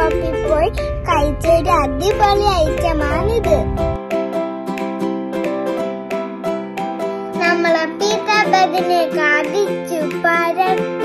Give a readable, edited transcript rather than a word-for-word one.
ഷോപ്പിൽ പോയി കഴിച്ചൊരു അടിപൊളി ഐറ്റമാണിത്. നമ്മളെ പീത്ത ബദിനെ കാതിച്ചു പരത്തി